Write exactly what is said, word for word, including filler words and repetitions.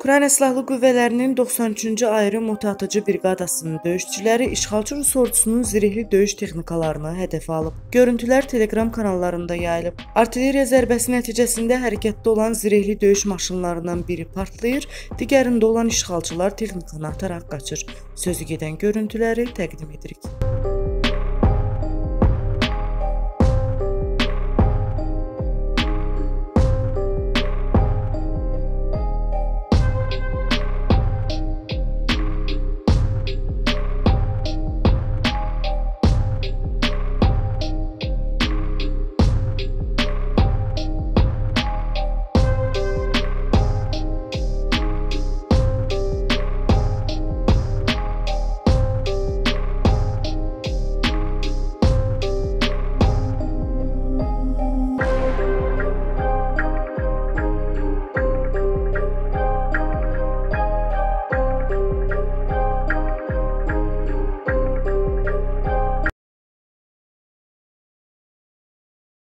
Ukrayna Silahlı Qüvvələrinin doxsan üçüncü ayrı motatıcı briqadasının döyüşçüləri işğalçı Rus ordusunun zirehli döyüş texnikalarını hədəfə alıb. Görüntülər Telegram kanallarında yayılıb. Artilleriya zərbəsi nəticəsində hərəkətdə olan zirehli döyüş maşınlarından biri partlayır, digərində olan işğalçılar texnikanı ataraq qaçır. Sözü gedən görüntüləri təqdim edirik.